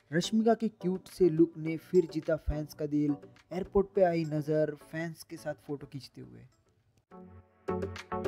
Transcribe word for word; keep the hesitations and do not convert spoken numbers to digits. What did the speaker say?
रश्मिका के क्यूट से लुक ने फिर जीता फैंस का दिल। एयरपोर्ट पे आई नजर, फैंस के साथ फोटो खींचते हुए।